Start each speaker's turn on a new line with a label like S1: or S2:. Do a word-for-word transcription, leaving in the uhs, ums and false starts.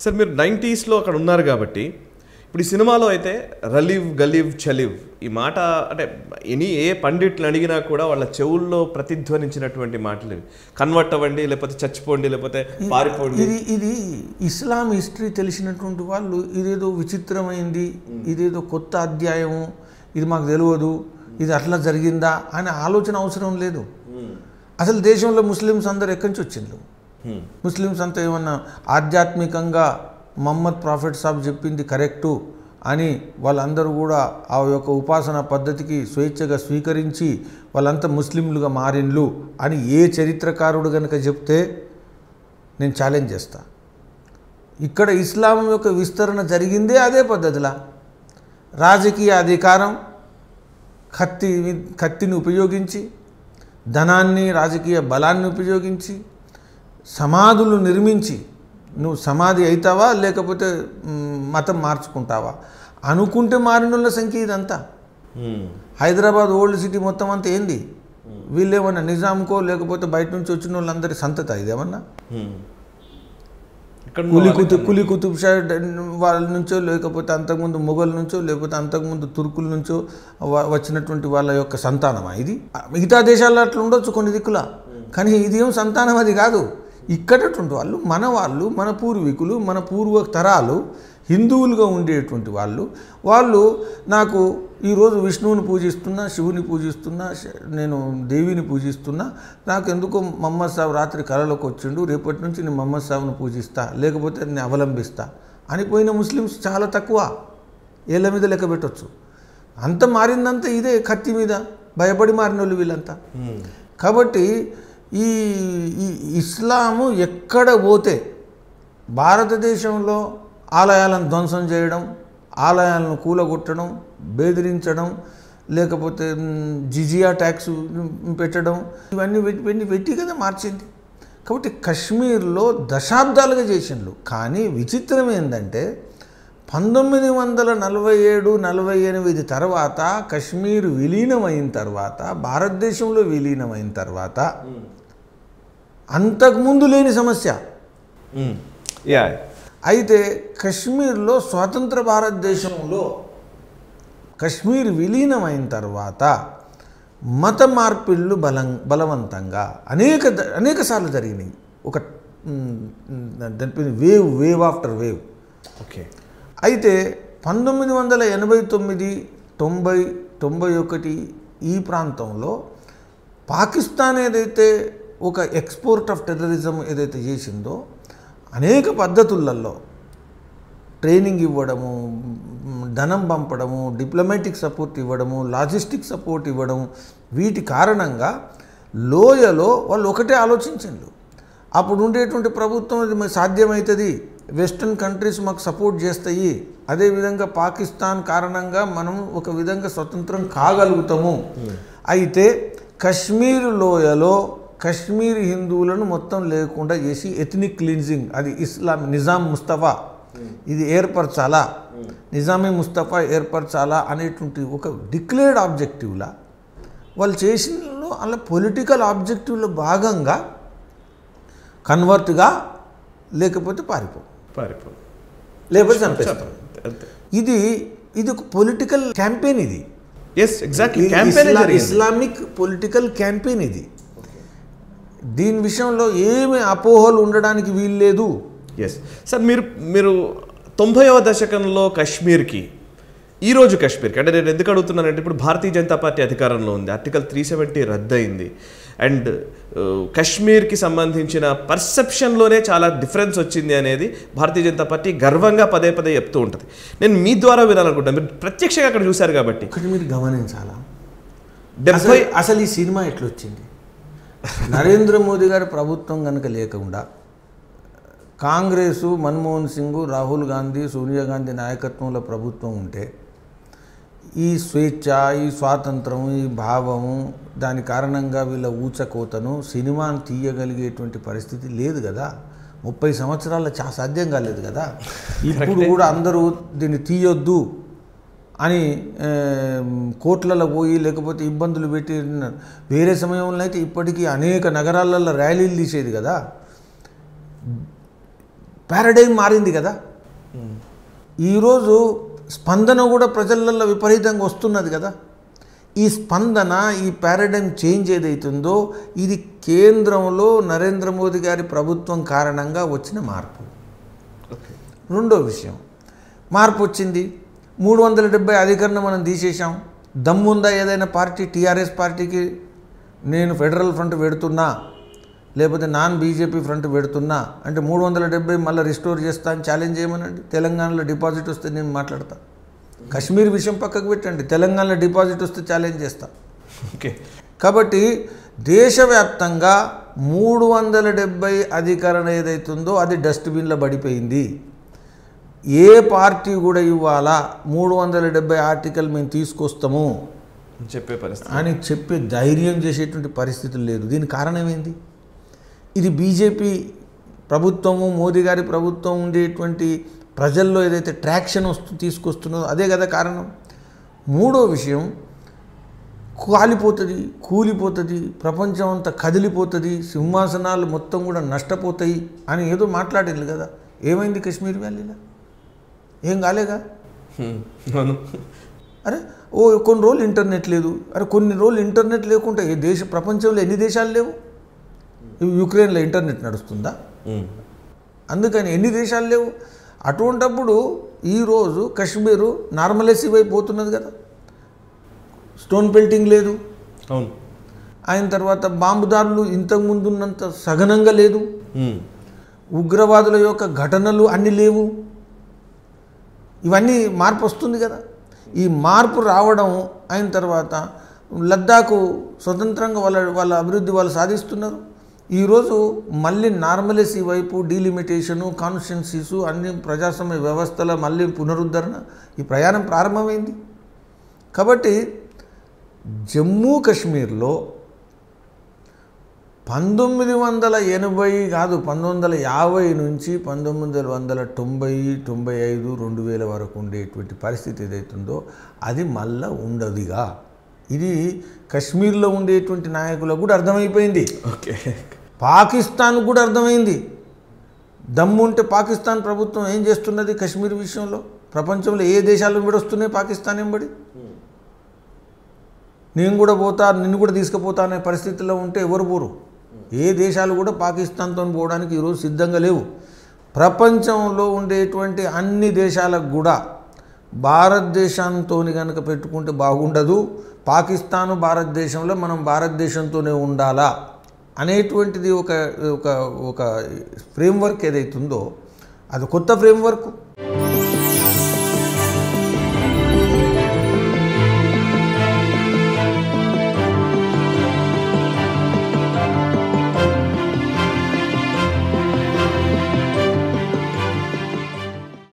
S1: Sir మీరు నైంటీస్లో అక్కడ ఉన్నారు కాబట్టి ఇప్పుడు ఈ సినిమాలో అయితే రలీవ్ గలీవ్ చలీవ్ ఈ మాట అంటే ఎనీ ఏ పండిట్లు అడిగినా కూడా వాళ్ళ చెవుల్లో ప్రతిధ్వనించినటువంటి మాటలు కన్వర్ట్ అవ్వండి, లేకపోతే చచ్చిపోండి, లేకపోతే పారిపోండి.
S2: ఇది ఇది ఇస్లాం హిస్టరీ తెలిసినటువంటి వాళ్ళు ఇదేదో విచిత్రమైంది, ఇదేదో కొత్త అధ్యాయము, ఇది మాకు తెలియదు, ఇది అట్లా జరిగిందా అనే ఆలోచన అవసరం లేదు. అసలు దేశంలో ముస్లిమ్స్ అందరు ఎక్కడి నుంచి వచ్చిండ్రు? ముస్లిమ్స్ అంతా ఏమన్నా ఆధ్యాత్మికంగా మహమ్మద్ ప్రాఫెట్ సాబ్ చెప్పింది కరెక్టు అని వాళ్ళందరూ కూడా ఆ యొక్క ఉపాసన పద్ధతికి స్వేచ్ఛగా స్వీకరించి వాళ్ళంతా ముస్లింలుగా మారిన్లు అని ఏ చరిత్రకారుడు కనుక చెప్తే నేను ఛాలెంజ్ చేస్తా. ఇక్కడ ఇస్లాం యొక్క విస్తరణ జరిగిందే అదే పద్ధతిలా. రాజకీయ అధికారం కత్తి కత్తిని ఉపయోగించి, ధనాన్ని రాజకీయ బలాన్ని ఉపయోగించి సమాధులు నిర్మించి నువ్వు సమాధి అవుతావా లేకపోతే మతం మార్చుకుంటావా అనుకుంటే మారినోళ్ళ సంఖ్య ఇదంతా. హైదరాబాద్ ఓల్డ్ సిటీ మొత్తం అంతా ఏంది? వీళ్ళేమన్నా నిజాంకో లేకపోతే బయట నుంచి వచ్చిన వాళ్ళందరి సంతత ఇదేమన్నా? కులి కుతుబ్ కులి కుతుబ్ షా వాళ్ళ నుంచో లేకపోతే అంతకుముందు మొఘల్ నుంచో లేకపోతే అంతకుముందు తుర్కుల నుంచో వచ్చినటువంటి వాళ్ళ యొక్క సంతానమా ఇది? మిగతా దేశాల్లో అట్లా ఉండొచ్చు కొన్ని దిక్కుల, కానీ ఇది ఏం సంతానం అది కాదు. ఇక్కడటువంటి వాళ్ళు మన వాళ్ళు, మన పూర్వీకులు, మన పూర్వ తరాలు హిందువులుగా ఉండేటువంటి వాళ్ళు. వాళ్ళు నాకు ఈరోజు విష్ణువుని పూజిస్తున్నా, శివుని పూజిస్తున్నా, నేను దేవిని పూజిస్తున్నా, నాకు ఎందుకో మహమ్మద్ సాబ్ రాత్రి కళలోకి వచ్చిండు, రేపటి నుంచి నేను మహమ్మద్ సాబ్ను పూజిస్తా లేకపోతే నేను అవలంబిస్తా అని పోయిన ముస్లిమ్స్ చాలా తక్కువ, ఏళ్ళ మీద లెక్క పెట్టవచ్చు. అంత మారిందంతా ఇదే కత్తి మీద భయపడి మారిన వాళ్ళు వీళ్ళంతా. కాబట్టి ఈ ఇస్లాము ఎక్కడ పోతే భారతదేశంలో ఆలయాలను ధ్వంసం చేయడం, ఆలయాలను కూలగొట్టడం, బెదిరించడం, లేకపోతే జిజియా ట్యాక్స్ పెట్టడం, ఇవన్నీ పెట్టి పెట్టి కదా మార్చింది. కాబట్టి కశ్మీర్లో దశాబ్దాలుగా చేసిండ్రు. కానీ విచిత్రం ఏంటంటే పంతొమ్మిది వందల నలభై ఏడు నలభై ఎనిమిది తర్వాత కశ్మీర్ విలీనమైన తర్వాత, భారతదేశంలో విలీనమైన తర్వాత అంతకుముందు లేని సమస్య. అయితే కశ్మీర్లో స్వతంత్ర భారతదేశంలో కశ్మీర్ విలీనమైన తర్వాత మత మార్పిళ్ళు బలం బలవంతంగా అనేక అనేక సార్లు జరిగినాయి. ఒక దాని wave wave after wave.
S1: Okay.
S2: అయితే పంతొమ్మిది వందల ఎనభై తొమ్మిది తొంభై తొంభై ఒకటి ఈ ప్రాంతంలో పాకిస్తాన్ ఏదైతే ఒక ఎక్స్పోర్ట్ ఆఫ్ టెర్రరిజం ఏదైతే చేసిందో అనేక పద్ధతులలో ట్రైనింగ్ ఇవ్వడము, ధనం పంపడము, డిప్లొమాటిక్ సపోర్ట్ ఇవ్వడము, లాజిస్టిక్ సపోర్ట్ ఇవ్వడం, వీటి కారణంగా లోయలో వాళ్ళు ఒకటే ఆలోచించిండ్రు. అప్పుడు ఉండేటువంటి ప్రభుత్వం ఇది మరి సాధ్యమవుతుంది, వెస్టర్న్ కంట్రీస్ మాకు సపోర్ట్ చేస్తాయి, అదేవిధంగా పాకిస్తాన్ కారణంగా మనం ఒక విధంగా స్వతంత్రం కాగలుగుతాము. అయితే కశ్మీర్ లోయలో కశ్మీర్ హిందువులను మొత్తం లేకుండా చేసి ఎథనిక్ క్లీన్జింగ్, అది ఇస్లాం నిజాం ముస్తఫా ఇది ఏర్పరచాలా, నిజామీ ముస్తఫా ఏర్పరచాలా అనేటువంటి ఒక డిక్లేర్డ్ ఆబ్జెక్టివ్లా వాళ్ళు చేసిన అలా పొలిటికల్ ఆబ్జెక్టివ్లో భాగంగా కన్వర్ట్గా లేకపోతే పారిపో
S1: పారిపో
S2: లేకపోతే చంపేస్తాం. ఇది ఇది ఒక పొలిటికల్ క్యాంపెయిన్. ఇది
S1: yes exactly campaign,
S2: Islamic political campaign. ఇది దీని విషయంలో ఏమి అపోహలు ఉండడానికి వీల్లేదు.
S1: ఎస్ సార్, మీరు మీరు తొంభైవ దశకంలో కాశ్మీర్కి, ఈరోజు కాశ్మీర్కి అంటే నేను ఎందుకు అడుగుతున్నానంటే ఇప్పుడు భారతీయ జనతా పార్టీ అధికారంలో ఉంది, ఆర్టికల్ త్రీ సెవెంటీ రద్దయింది, అండ్ కాశ్మీర్కి సంబంధించిన పర్సెప్షన్లోనే చాలా డిఫరెన్స్ వచ్చింది అనేది భారతీయ జనతా పార్టీ గర్వంగా పదే పదే చెప్తూ ఉంటుంది. నేను మీ ద్వారా వినాలనుకుంటాను, మీరు ప్రత్యక్షంగా అక్కడ చూశారు కాబట్టి.
S2: ఒకటి మీరు గమనించాలా, డెబ్బై అసలు ఈ సినిమా ఎట్లొచ్చింది? నరేంద్ర మోదీ గారి ప్రభుత్వం కనుక లేకుండా కాంగ్రెసు, మన్మోహన్ సింగ్, రాహుల్ గాంధీ, సోనియా గాంధీ నాయకత్వంలో ప్రభుత్వం ఉంటే ఈ స్వేచ్ఛ, ఈ స్వాతంత్రం, ఈ భావము, దాని కారణంగా వీళ్ళ ఊచకోతను సినిమాను తీయగలిగేటువంటి పరిస్థితి లేదు కదా. ముప్పై సంవత్సరాల చా సాధ్యం కాలేదు కదా. ఇప్పుడు కూడా అందరూ దీన్ని తీయొద్దు అని కోట్లలో పోయి లేకపోతే ఇబ్బందులు పెట్టి వేరే సమయంలో అయితే ఇప్పటికీ అనేక నగరాలలో ర్యాలీలు తీసేది కదా. పారాడైమ్ మారింది కదా. ఈరోజు స్పందన కూడా ప్రజలలో విపరీతంగా వస్తున్నది కదా. ఈ స్పందన, ఈ పారాడైమ్ చేంజ్ ఏదైతుందో ఇది కేంద్రంలో నరేంద్ర మోదీ గారి ప్రభుత్వం కారణంగా వచ్చిన మార్పు. రెండో విషయం, మార్పు వచ్చింది, మూడు వందల డెబ్బై అధికరణ మనం తీసేసాం. దమ్ముందా ఏదైనా పార్టీ టీఆర్ఎస్ పార్టీకి నేను ఫెడరల్ ఫ్రంట్ పెడుతున్నా లేకపోతే నాన్ బీజేపీ ఫ్రంట్ పెడుతున్నా అంటే మూడు వందల డెబ్బై మళ్ళీ రిస్టోర్ చేస్తా అని ఛాలెంజ్ చేయమనండి. తెలంగాణలో డిపాజిట్ వస్తే నేను మాట్లాడతా. కశ్మీర్ విషయం పక్కకు పెట్టండి, తెలంగాణలో డిపాజిట్ వస్తే ఛాలెంజ్ చేస్తా.
S1: ఓకే.
S2: కాబట్టి దేశవ్యాప్తంగా మూడు వందల డెబ్బై అధికరణ ఏదైతుందో అది డస్ట్బిన్లో పడిపోయింది. ఏ పార్టీ కూడా ఇవ్వాలా మూడు వందల డెబ్బై ఆర్టికల్ మేము తీసుకొస్తాము
S1: చెప్పే పరిస్థితి
S2: అని చెప్పే ధైర్యం చేసేటువంటి పరిస్థితులు లేదు. దీనికి కారణం ఏంది? ఇది బీజేపీ ప్రభుత్వము, మోదీ గారి ప్రభుత్వం ఉండేటువంటి ప్రజల్లో ఏదైతే ట్రాక్షన్ వస్తూ తీసుకొస్తున్నదో అదే కదా కారణం. మూడో విషయం, కాలిపోతుంది, కూలిపోతుంది, ప్రపంచం అంతా కదిలిపోతుంది, సింహాసనాలు మొత్తం కూడా నష్టపోతాయి అని ఏదో మాట్లాడింది కదా. ఏమైంది కశ్మీర్ వ్యాలీలో? ఏం కాలేగా. అరే ఓ కొన్ని రోజులు ఇంటర్నెట్ లేదు. అరే కొన్ని రోజులు ఇంటర్నెట్ లేకుంటే ఏ దేశ ప్రపంచంలో ఎన్ని దేశాలు లేవు? యుక్రెయిన్లో ఇంటర్నెట్ నడుస్తుందా? అందుకని ఎన్ని దేశాలు లేవు. అటువంటప్పుడు ఈరోజు కశ్మీరు నార్మలైజ్ అయిపోతున్నది కదా. స్టోన్ పెల్టింగ్ లేదు.
S1: అవును.
S2: ఆయన తర్వాత బాంబుదారులు ఇంతకుముందు ఉన్నంత సఘనంగా లేదు. ఉగ్రవాదుల యొక్క ఘటనలు అన్నీ లేవు. ఇవన్నీ మార్పు వస్తుంది కదా. ఈ మార్పు రావడం అయిన తర్వాత లద్దాఖు స్వతంత్రంగా వాళ్ళ వాళ్ళ అభివృద్ధి వాళ్ళు సాధిస్తున్నారు. ఈరోజు మళ్ళీ నార్మలైజీ వైపు డీలిమిటేషను, కాన్స్టిట్యున్సీసు, అన్ని ప్రజాస్వామ్య వ్యవస్థల మళ్ళీ పునరుద్ధరణ, ఈ ప్రయాణం ప్రారంభమైంది. కాబట్టి జమ్మూ కాశ్మీర్లో పంతొమ్మిది వందల ఎనభై కాదు పంతొమ్మిది వందల యాభై నుంచి పంతొమ్మిది వందల తొంభై తొంభై ఐదు రెండు వేల వరకు ఉండేటువంటి పరిస్థితి ఏదైతుందో అది మళ్ళా ఉండదుగా. ఇది కశ్మీర్లో ఉండేటువంటి నాయకులకు కూడా అర్థమైపోయింది.
S1: ఓకే.
S2: పాకిస్తాన్కు కూడా అర్థమైంది. దమ్ముంటే పాకిస్తాన్ ప్రభుత్వం ఏం చేస్తున్నది కశ్మీర్ విషయంలో? ప్రపంచంలో ఏ దేశాలు వెంబడి వస్తున్నాయి పాకిస్తాన్ వెంబడి? నేను కూడా పోతా, నిన్ను కూడా తీసుకుపోతా అనే పరిస్థితిలో ఉంటే ఎవరు పోరు? ఏ దేశాలు కూడా పాకిస్తాన్తో పోవడానికి ఈరోజు సిద్ధంగా లేవు. ప్రపంచంలో ఉండేటువంటి అన్ని దేశాలకు కూడా భారతదేశంతో కనుక పెట్టుకుంటే బాగుండదు, పాకిస్తాను భారతదేశంలో మనం భారతదేశంతోనే ఉండాలా అనేటువంటిది ఒక ఒక ఒక ఫ్రేమ్వర్క్ ఏదైతుందో అది కొత్త ఫ్రేమ్వర్క్.